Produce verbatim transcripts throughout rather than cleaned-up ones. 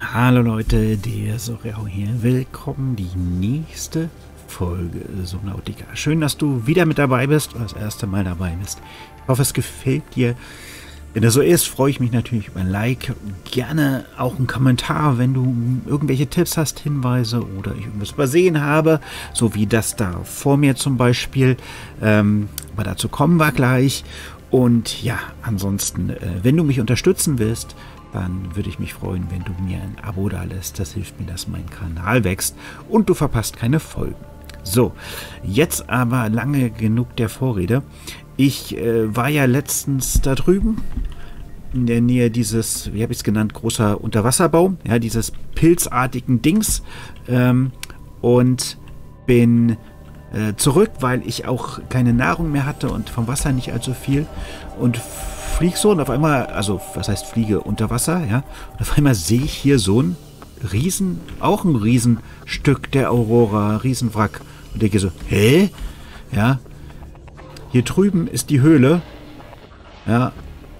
Hallo Leute, der Sorel hier. Willkommen, die nächste Folge Subnautica. Schön, dass du wieder mit dabei bist oder das erste Mal dabei bist. Ich hoffe, es gefällt dir. Wenn das so ist, freue ich mich natürlich über ein Like. Gerne auch einen Kommentar, wenn du irgendwelche Tipps hast, Hinweise oder ich irgendwas übersehen habe. So wie das da vor mir zum Beispiel. Ähm, aber dazu kommen wir gleich. Und ja, ansonsten, äh, wenn du mich unterstützen willst, dann würde ich mich freuen, wenn du mir ein Abo da lässt. Das hilft mir, dass mein Kanal wächst und du verpasst keine Folgen. So, jetzt aber lange genug der Vorrede. Ich äh, war ja letztens da drüben in der Nähe dieses, wie habe ich es genannt, großer Unterwasserbau, ja, dieses pilzartigen Dings ähm, und bin äh, zurück, weil ich auch keine Nahrung mehr hatte und vom Wasser nicht allzu viel und flieg so und auf einmal, also was heißt fliege unter Wasser, ja, und auf einmal sehe ich hier so ein Riesen, auch ein Riesenstück der Aurora, Riesenwrack und denke so, hä? Ja, hier drüben ist die Höhle, ja,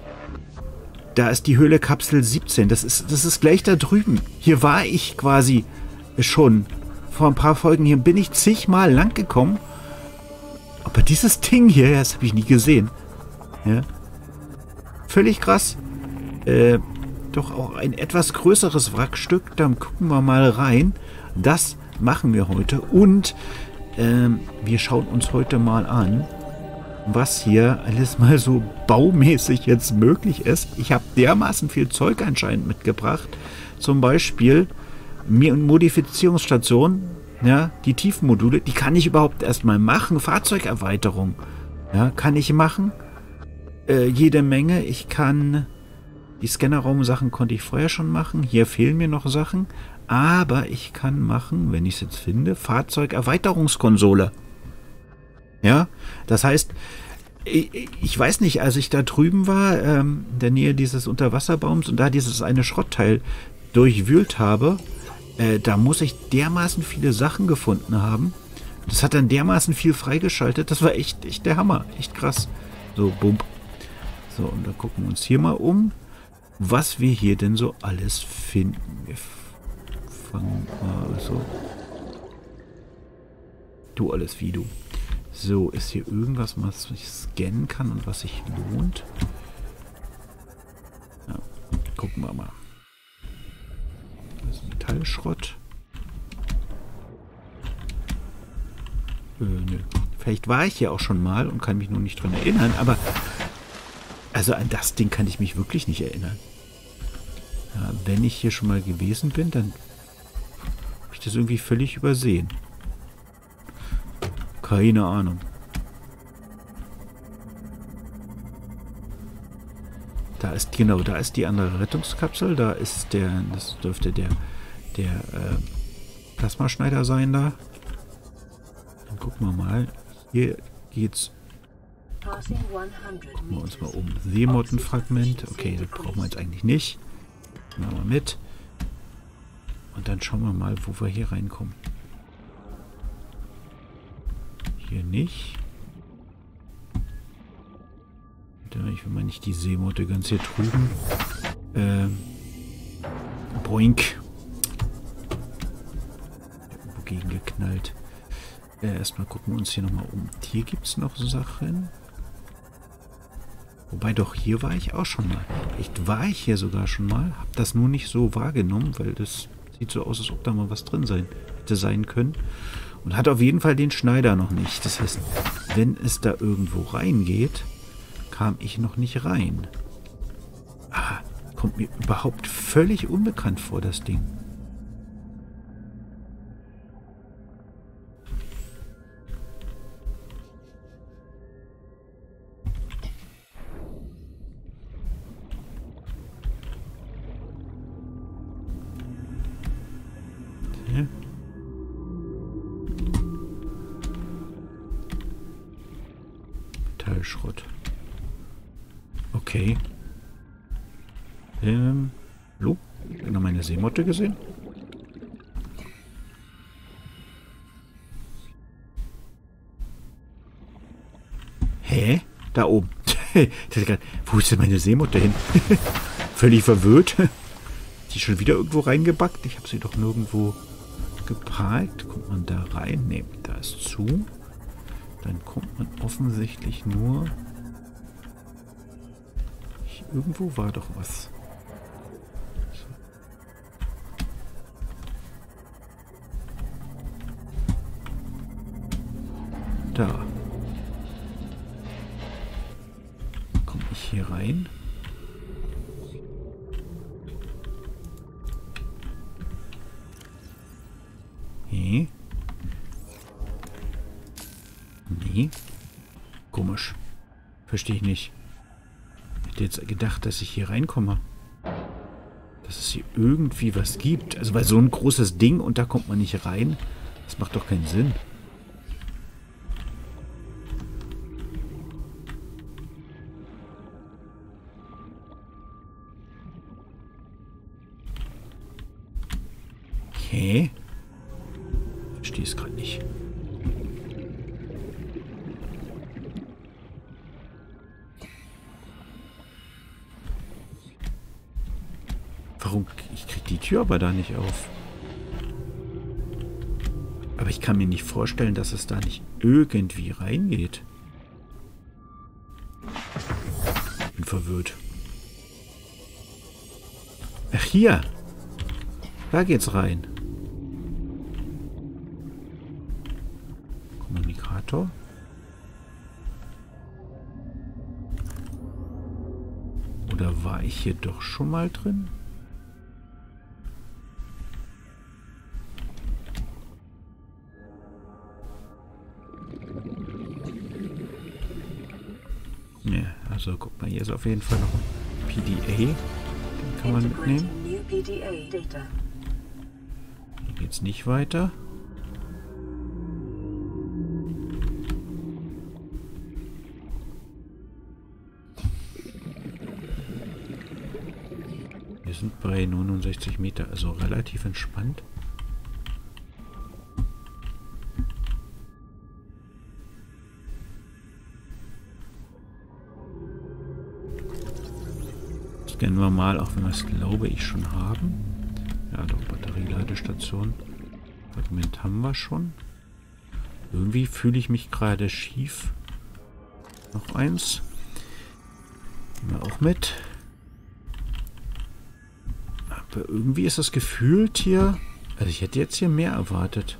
da ist die Höhle Kapsel siebzehn, das ist, das ist gleich da drüben, hier war ich quasi schon, vor ein paar Folgen hier bin ich zigmal lang gekommen, aber dieses Ding hier, das habe ich nie gesehen, ja. Völlig krass. Äh, doch auch ein etwas größeres Wrackstück. Dann gucken wir mal rein. Das machen wir heute. Und ähm, wir schauen uns heute mal an, was hier alles mal so baumäßig jetzt möglich ist. Ich habe dermaßen viel Zeug anscheinend mitgebracht. Zum Beispiel Modifizierungsstation. Ja, die Tiefenmodule. Die kann ich überhaupt erstmal machen. Fahrzeugerweiterung. Ja, kann ich machen. Jede Menge. Ich kann die Scannerraum-Sachen konnte ich vorher schon machen. Hier fehlen mir noch Sachen. Aber ich kann machen, wenn ich es jetzt finde, Fahrzeugerweiterungskonsole. Ja, das heißt, ich, ich weiß nicht, als ich da drüben war, ähm, in der Nähe dieses Unterwasserbaums und da dieses eine Schrottteil durchwühlt habe, äh, da muss ich dermaßen viele Sachen gefunden haben. Das hat dann dermaßen viel freigeschaltet. Das war echt, echt der Hammer. Echt krass. So, bumm. So, und dann gucken wir uns hier mal um, was wir hier denn so alles finden. Wir fangen mal so. Du alles wie du. So, ist hier irgendwas, was ich scannen kann und was sich lohnt? Ja, gucken wir mal. Das ist Metallschrott. Äh, nö. Vielleicht war ich hier auch schon mal und kann mich nur nicht dran erinnern, aber also an das Ding kann ich mich wirklich nicht erinnern. Ja, wenn ich hier schon mal gewesen bin, dann habe ich das irgendwie völlig übersehen. Keine Ahnung. Da ist, genau, da ist die andere Rettungskapsel. Da ist der, das dürfte der, der äh, Plasmaschneider sein da. Dann gucken wir mal. Hier geht's. Gucken wir uns mal um. Seemottenfragment. Okay, das brauchen wir jetzt eigentlich nicht. Nehmen wir mal mit. Und dann schauen wir mal, wo wir hier reinkommen. Hier nicht. Ich will mal nicht die Seemotte ganz hier drüben. Ähm. Boink. Irgendwo gegengeknallt. Äh, erstmal gucken wir uns hier nochmal um. Hier gibt es noch Sachen. Wobei doch, hier war ich auch schon mal. Echt, war ich hier sogar schon mal. Hab das nur nicht so wahrgenommen, weil das sieht so aus, als ob da mal was drin sein hätte sein können. Und hat auf jeden Fall den Schneider noch nicht. Das heißt, wenn es da irgendwo reingeht, kam ich noch nicht rein. Ah, kommt mir überhaupt völlig unbekannt vor, das Ding. Metallschrott. Okay. Ähm. Hallo? Ich habe noch meine Seemotte gesehen. Hä? Da oben. Wo ist denn meine Seemotte hin? Völlig verwirrt. Die schon wieder irgendwo reingebackt? Ich habe sie doch nirgendwo geparkt. Kommt man da rein? Ne, da ist zu. Dann kommt man offensichtlich nur... Hier, irgendwo war doch was. So. Da. Komme ich hier rein? Nee. Nee. Komisch. Verstehe ich nicht. Ich hätte jetzt gedacht, dass ich hier reinkomme. Dass es hier irgendwie was gibt. Also, weil so ein großes Ding und da kommt man nicht rein. Das macht doch keinen Sinn. Okay. Verstehe es gerade nicht. Warum? Ich kriege die Tür aber da nicht auf. Aber ich kann mir nicht vorstellen, dass es da nicht irgendwie reingeht. Bin verwirrt. Ach, hier. Da geht's rein. Kommunikator. Oder war ich hier doch schon mal drin? Ne, also guck mal, hier ist auf jeden Fall noch ein P D A. Den kann man mitnehmen. Hier geht's nicht weiter. Wir sind bei neunundsechzig Meter, also relativ entspannt. Scannen wir mal, auch wenn wir es, glaube ich, schon haben. Ja, doch, Batterieladestation. Fragment haben wir schon. Irgendwie fühle ich mich gerade schief. Noch eins. Nehmen wir auch mit. Aber irgendwie ist das gefühlt hier... Also ich hätte jetzt hier mehr erwartet.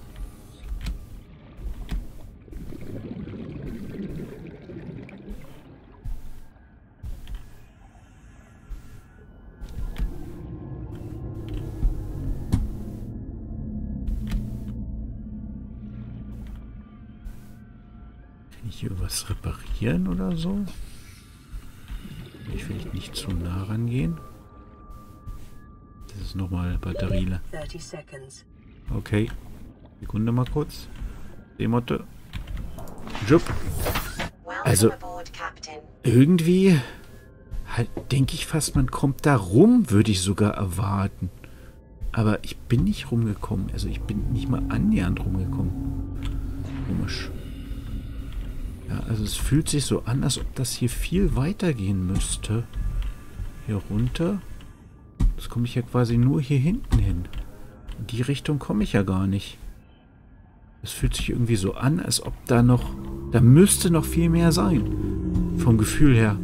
Kann ich hier was reparieren oder so? Ich will nicht zu nah rangehen. Das ist nochmal Batterie. Okay. Sekunde mal kurz. Demotte. Jupp. Also, irgendwie halt denke ich fast, man kommt da rum, würde ich sogar erwarten. Aber ich bin nicht rumgekommen. Also ich bin nicht mal annähernd rumgekommen. Komisch. Ja, also es fühlt sich so an, als ob das hier viel weiter gehen müsste. Hier runter. Jetzt komme ich ja quasi nur hier hinten hin. In die Richtung komme ich ja gar nicht. Es fühlt sich irgendwie so an, als ob da noch... Da müsste noch viel mehr sein. Vom Gefühl her.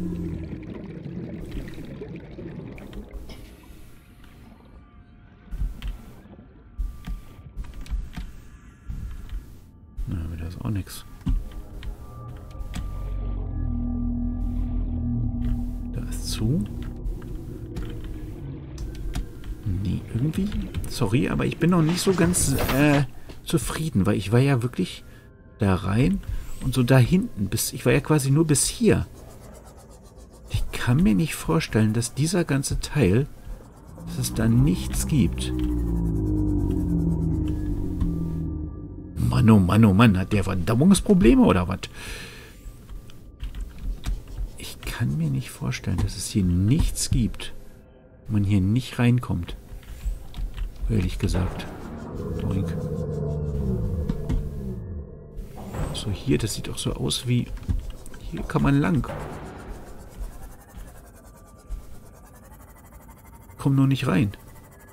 Na, aber da ist auch nichts. Da ist zu. Nee, irgendwie... Sorry, aber ich bin noch nicht so ganz äh, zufrieden, weil ich war ja wirklich da rein und so da hinten. Bis, ich war ja quasi nur bis hier. Ich kann mir nicht vorstellen, dass dieser ganze Teil, dass es da nichts gibt. Mann, oh Mann, oh Mann, hat der Verdauungsprobleme oder was? Ich kann mir nicht vorstellen, dass es hier nichts gibt. Man hier nicht reinkommt. Ehrlich gesagt. Doink. So, hier, das sieht auch so aus wie... Hier kann man lang. Komm nur nicht rein.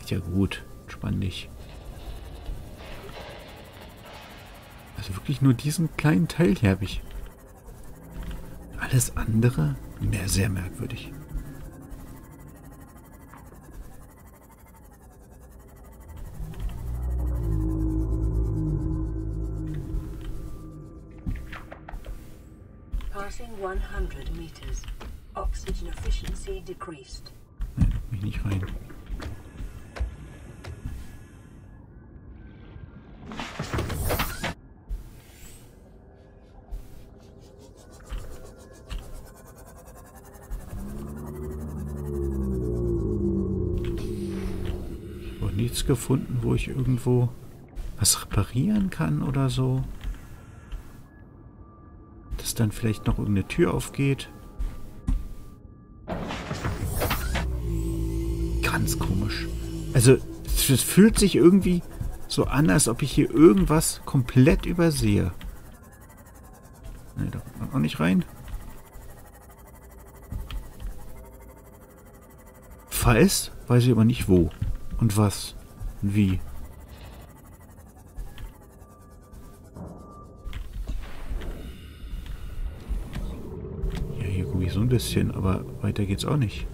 Ja gut, entspann dich. Also wirklich nur diesen kleinen Teil hier habe ich. Alles andere? Mehr sehr merkwürdig. Passing one hundred meters. Oxygen efficiency decreased. Nein, mich nicht rein. Ich habe nichts gefunden, wo ich irgendwo was reparieren kann oder so. Dass dann vielleicht noch irgendeine Tür aufgeht. Ganz komisch. Also, es fühlt sich irgendwie so an, als ob ich hier irgendwas komplett übersehe. Ne, da kommt man auch nicht rein. Falls, weiß ich aber nicht wo. Und was. Und wie. Ja, hier gucke ich so ein bisschen, aber weiter geht's auch nicht.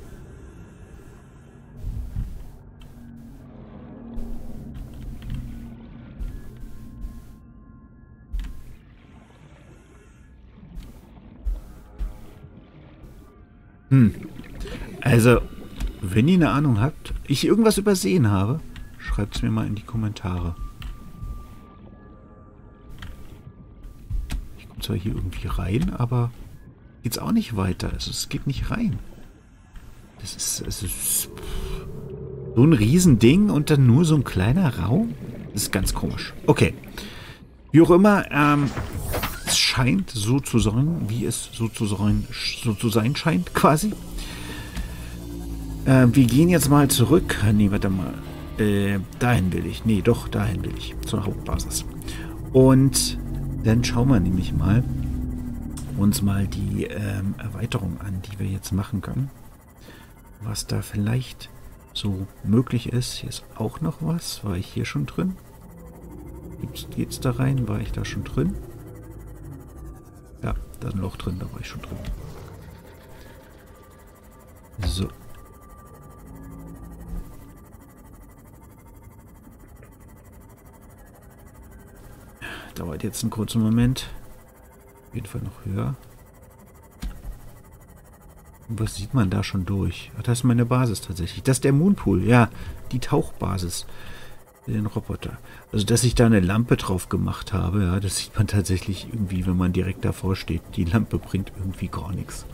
Hm. Also, wenn ihr eine Ahnung habt, ich irgendwas übersehen habe, schreibt es mir mal in die Kommentare. Ich komme zwar hier irgendwie rein, aber geht's auch nicht weiter. Also es geht nicht rein. Das ist, es ist so ein Riesending und dann nur so ein kleiner Raum. Das ist ganz komisch. Okay. Wie auch immer, ähm, es scheint so zu sein, wie es so zu sein, so zu sein scheint, quasi. Äh, wir gehen jetzt mal zurück. Nee, warte mal. Äh, dahin will ich. Nee, doch, dahin will ich. Zur Hauptbasis. Und dann schauen wir nämlich mal uns mal die ähm, Erweiterung an, die wir jetzt machen können. Was da vielleicht so möglich ist. Hier ist auch noch was. War ich hier schon drin? Geht's, geht's da rein? War ich da schon drin? Ja, da ist ein Loch drin, da war ich schon drin. So. Dauert jetzt einen kurzen Moment. Auf jeden Fall noch höher. Und was sieht man da schon durch? Ach, das ist meine Basis tatsächlich. Das ist der Moonpool. Ja, die Tauchbasis. Den Roboter. Also, dass ich da eine Lampe drauf gemacht habe, ja, das sieht man tatsächlich irgendwie, wenn man direkt davor steht. Die Lampe bringt irgendwie gar nichts.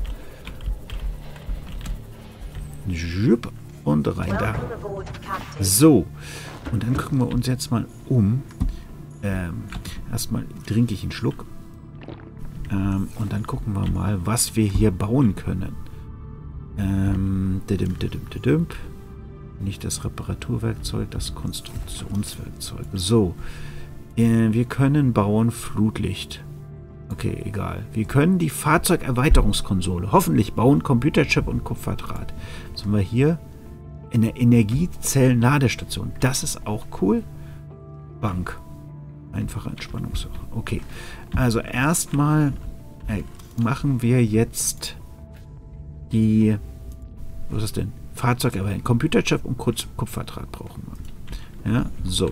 Und rein da. So. Und dann gucken wir uns jetzt mal um. Ähm, erstmal trinke ich einen Schluck. Ähm, und dann gucken wir mal, was wir hier bauen können. Ähm, didim, didim, didim. Nicht das Reparaturwerkzeug, das Konstruktionswerkzeug. So. Äh, wir können bauen Flutlicht. Okay, egal. Wir können die Fahrzeugerweiterungskonsole hoffentlich bauen, Computerchip und Kupferdraht. Was haben wir hier? In der Energiezellenladestation. Das ist auch cool. Bank. Einfache Entspannungssache. Okay. Also erstmal äh, machen wir jetzt die... Was ist denn? Fahrzeugerweiterung. Computerchip und Kupferdraht brauchen wir. Ja, so.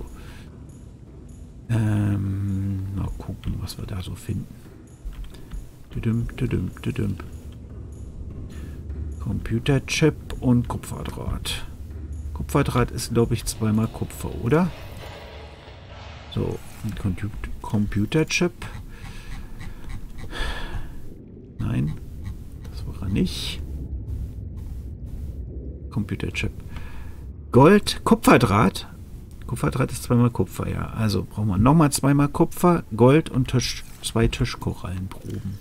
Ähm, mal gucken, was wir da so finden. Düdüm, düdüm, düdüm. Computerchip und Kupferdraht. Kupferdraht ist, glaube ich, zweimal Kupfer, oder? So, Computerchip. Nein, das war er nicht. Computerchip. Gold, Kupferdraht. Kupferdraht ist zweimal Kupfer, ja. Also brauchen wir nochmal zweimal Kupfer, Gold und Tisch, zwei Tischkorallenproben.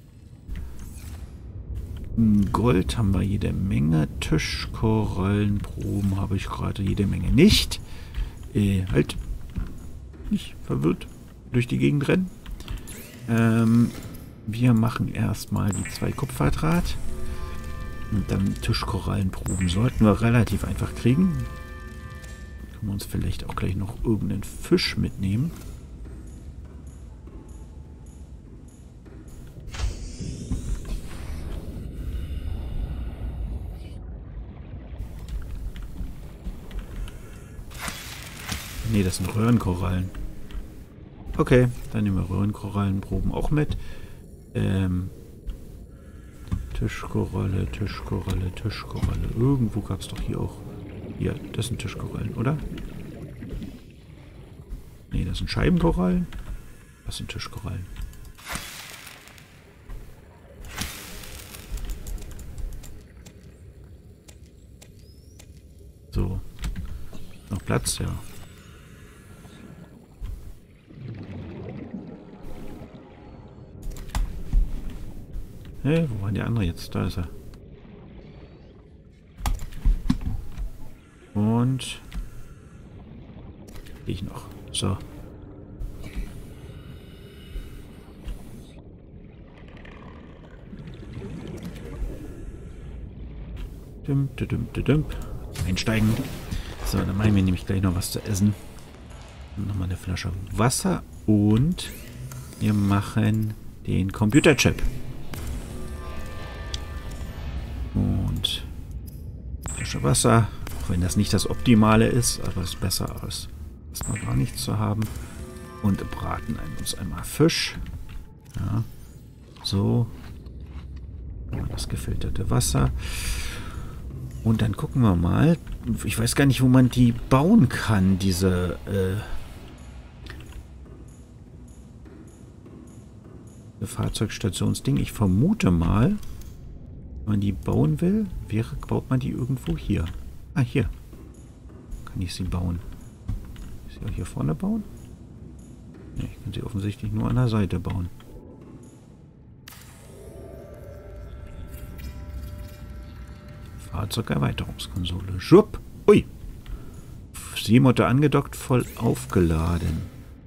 Gold haben wir jede Menge. Tischkorallenproben habe ich gerade jede Menge nicht. Äh, halt. Nicht verwirrt durch die Gegend rennen. Ähm, wir machen erstmal die zwei Kupferdraht. Und dann Tischkorallenproben sollten wir relativ einfach kriegen. Können wir uns vielleicht auch gleich noch irgendeinen Fisch mitnehmen. Ne, das sind Röhrenkorallen. Okay, dann nehmen wir Röhrenkorallenproben auch mit. Ähm, Tischkoralle, Tischkoralle, Tischkoralle. Irgendwo gab es doch hier auch... Hier, das sind Tischkorallen, oder? Ne, das sind Scheibenkorallen. Das sind Tischkorallen. So. Noch Platz, ja. Hey, wo war der andere jetzt? Da ist er. Und... Ich noch. So. Dum, dum, dum, dum. Einsteigen. So, dann machen wir nämlich gleich noch was zu essen. Und nochmal eine Flasche Wasser. Und wir machen den Computerchip. Und Flasche Wasser. Auch wenn das nicht das Optimale ist, aber es ist besser als erstmal gar nichts zu haben. Und braten uns einmal Fisch. Ja. So. Das gefilterte Wasser. Und dann gucken wir mal. Ich weiß gar nicht, wo man die bauen kann, diese äh, Fahrzeugstationsding. Ich vermute mal, wenn man die bauen will, wäre, baut man die irgendwo hier. Ah, hier. Kann ich sie bauen. Ist sie auch hier vorne bauen? Ne, ich kann sie offensichtlich nur an der Seite bauen. Fahrzeugerweiterungskonsole. Schupp! Ui! Seemotor angedockt, voll aufgeladen.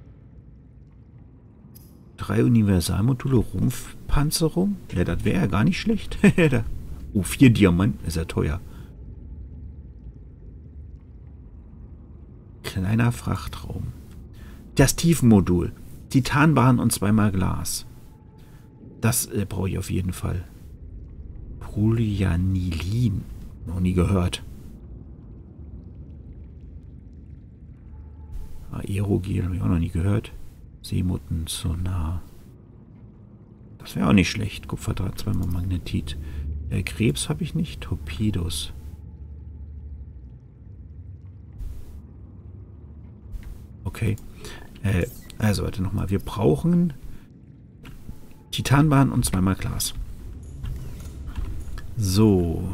Drei Universalmodule, Rumpfpanzerung. Ja, das wäre ja gar nicht schlecht. Oh, vier Diamanten ist ja teuer. Kleiner Frachtraum. Das Tiefenmodul. Titanbahn und zweimal Glas. Das äh, brauche ich auf jeden Fall. Polyanilin. Noch nie gehört. Aerogel habe ich auch noch nie gehört. Seemotten-Sonar. Das wäre auch nicht schlecht. Kupferdraht, zweimal Magnetit. Äh, Krebs habe ich nicht. Torpedos. Okay. Äh, also, warte nochmal. Wir brauchen Titanbahn und zweimal Glas. So.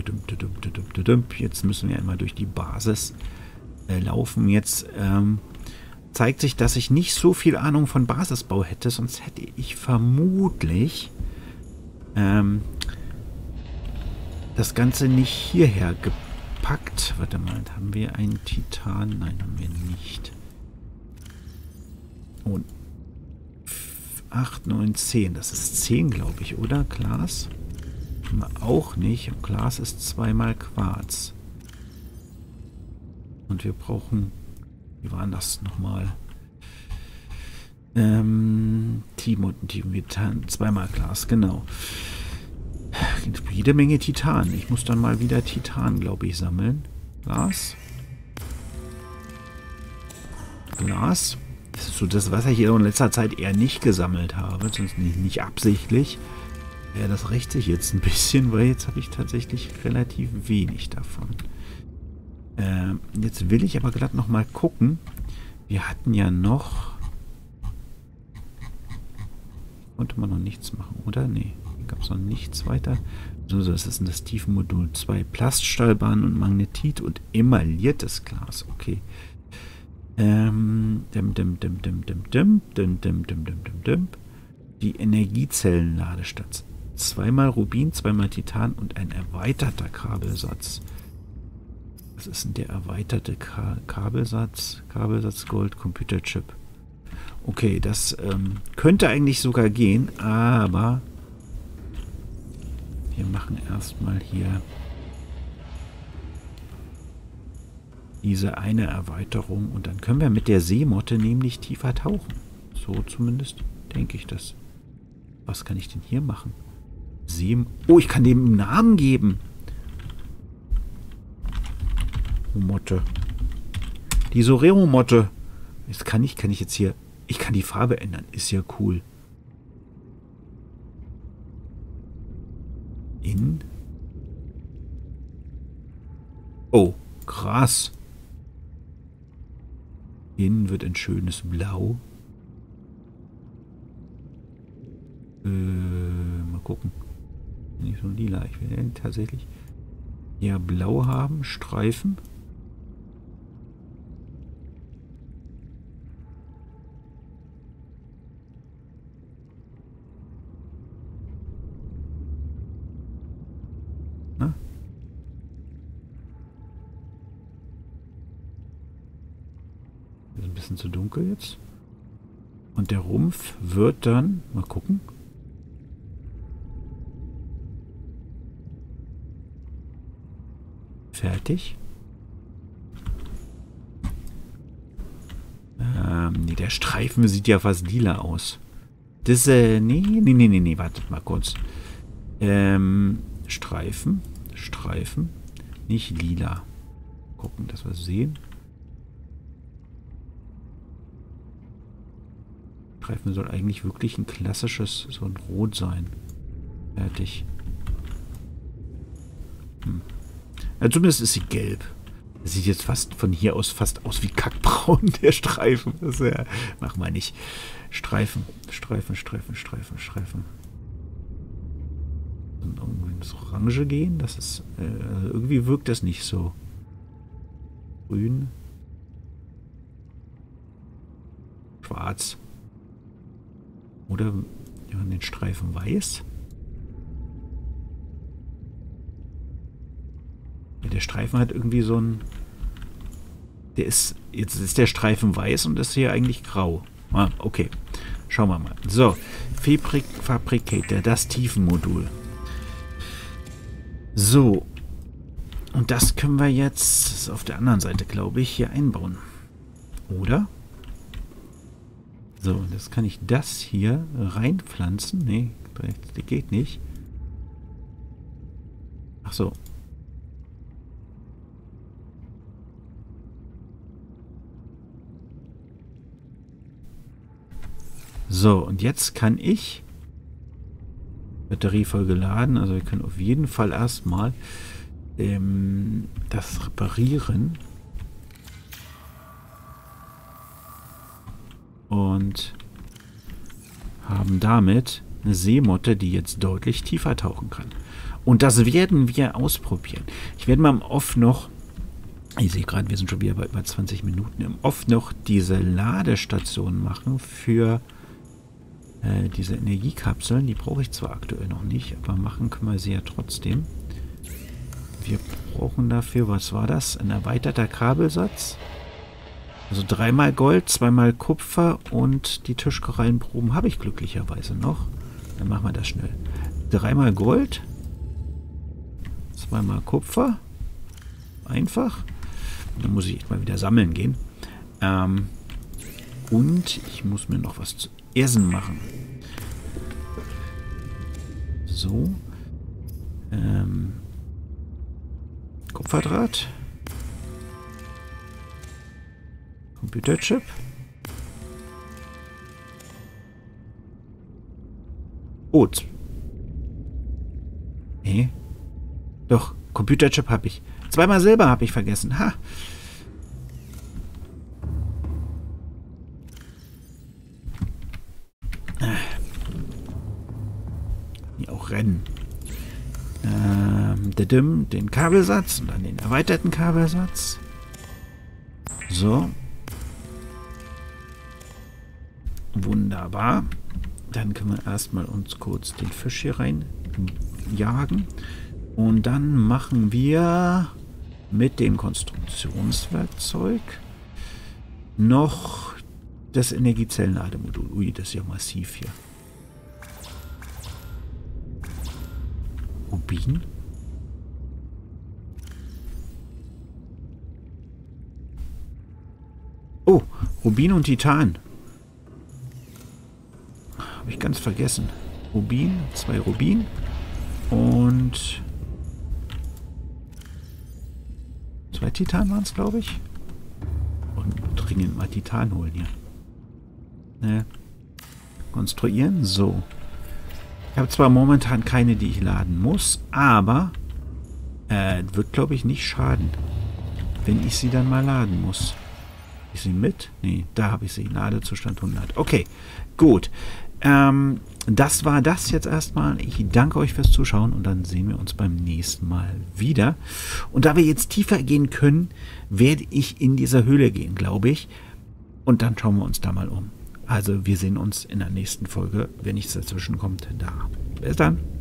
Jetzt müssen wir einmal durch die Basis äh, laufen. Jetzt ähm, zeigt sich, dass ich nicht so viel Ahnung von Basisbau hätte. Sonst hätte ich vermutlich ähm, das Ganze nicht hierher gepackt. Warte mal, haben wir einen Titan? Nein, haben wir nicht. Und acht, neun, zehn. Das ist zehn, glaube ich, oder? Glas? Auch nicht. Und Glas ist zweimal Quarz. Und wir brauchen... Wie war das nochmal? Ähm... Team und Team Titan. Zweimal Glas, genau. Jede Menge Titan. Ich muss dann mal wieder Titan, glaube ich, sammeln. Glas. Glas. Das ist so das, was ich hier in letzter Zeit eher nicht gesammelt habe. Sonst nicht, nicht absichtlich. Ja, das rächt sich jetzt ein bisschen, weil jetzt habe ich tatsächlich relativ wenig davon. Ähm, jetzt will ich aber glatt noch mal gucken. Wir hatten ja noch... Konnte man noch nichts machen, oder? Nee, hier gab es noch nichts weiter. So, so, das ist das Tiefenmodul zwei. Plaststahlbahn und Magnetit und emailliertes Glas. Okay. Ähm, dim, dim, dim, dim, dim, dim, dim, dim, dim, dim, dim, dim. Die Energiezellenladestation. Zweimal Rubin, zweimal Titan und ein erweiterter Kabelsatz. Was ist denn der erweiterte Ka Kabelsatz? Kabelsatz Gold, Computerchip. Okay, das ähm, könnte eigentlich sogar gehen, aber wir machen erstmal hier diese eine Erweiterung. Und dann können wir mit der Seemotte nämlich tiefer tauchen. So zumindest denke ich das. Was kann ich denn hier machen? See... Oh, ich kann dem einen Namen geben. Oh, Motte. Die Sorero-Motte. Jetzt kann ich, kann ich jetzt hier... Ich kann die Farbe ändern. Ist ja cool. In... Oh, krass. Innen wird ein schönes Blau. Äh, mal gucken. Nicht so lila. Ich will ja tatsächlich eher blau haben. Streifen. Na? Ist ein bisschen zu dunkel jetzt. Und der Rumpf wird dann... Mal gucken. Fertig. Ähm, nee, der Streifen sieht ja fast lila aus. Das, äh, nee, nee, nee, nee, nee, wartet mal kurz. Ähm, Streifen, Streifen, nicht lila. Gucken, dass wir sehen. Streifen soll eigentlich wirklich ein klassisches, so ein Rot sein. Fertig. Hm. Ja, zumindest ist sie gelb. Das sieht jetzt fast von hier aus fast aus wie kackbraun, der Streifen. Das ja, machen wir nicht. Streifen, Streifen, Streifen, Streifen, Streifen. Und irgendwie ins Orange gehen, das ist, äh, irgendwie wirkt das nicht so. Grün. Schwarz. Oder ja, den Streifen weiß. Ja, der Streifen hat irgendwie so ein... Der ist... Jetzt ist der Streifen weiß und ist hier eigentlich grau. Ah, okay. Schauen wir mal. So. Fabrik Fabricator, das Tiefenmodul. So. Und das können wir jetzt auf der anderen Seite, glaube ich, hier einbauen. Oder? So, jetzt kann ich das hier reinpflanzen. Nee, das geht nicht. Ach so. So, und jetzt kann ich Batterie voll geladen, also wir können auf jeden Fall erstmal ähm, das reparieren und haben damit eine Seemotte, die jetzt deutlich tiefer tauchen kann. Und das werden wir ausprobieren. Ich werde mal im Off noch, ich sehe gerade, wir sind schon wieder bei über zwanzig Minuten, im Off noch diese Ladestation machen für äh, diese Energiekapseln. Die brauche ich zwar aktuell noch nicht, aber machen können wir sie ja trotzdem. Wir brauchen dafür, was war das? Ein erweiterter Kabelsatz. Also dreimal Gold, zweimal Kupfer und die Tischkorallenproben habe ich glücklicherweise noch. Dann machen wir das schnell. Dreimal Gold, zweimal Kupfer. Einfach. Dann muss ich echt mal wieder sammeln gehen. Ähm, und ich muss mir noch was zu essen machen. So. Ähm, Kupferdraht. Computerchip. Oh. Nee. Doch, Computerchip habe ich. Zweimal Silber habe ich vergessen. Ha. Hier auch rennen. Ähm, den Kabelsatz und dann den erweiterten Kabelsatz. So. Wunderbar. Dann können wir erstmal uns kurz den Fisch hier rein jagen. Und dann machen wir mit dem Konstruktionswerkzeug noch das Energiezellenlademodul. Ui, das ist ja massiv hier. Rubin. Rubin und Titan. Habe ich ganz vergessen. Rubin, zwei Rubin und zwei Titan waren es, glaube ich. Und dringend mal Titan holen hier. Ne. Konstruieren. So. Ich habe zwar momentan keine, die ich laden muss, aber äh, wird, glaube ich, nicht schaden, wenn ich sie dann mal laden muss. Ist sie mit? Nee, da habe ich sie. Ladezustand hundert. Okay, gut. Ähm, das war das jetzt erstmal. Ich danke euch fürs Zuschauen und dann sehen wir uns beim nächsten Mal wieder. Und da wir jetzt tiefer gehen können, werde ich in dieser Höhle gehen, glaube ich. Und dann schauen wir uns da mal um. Also wir sehen uns in der nächsten Folge, wenn nichts dazwischen kommt, da. Bis dann.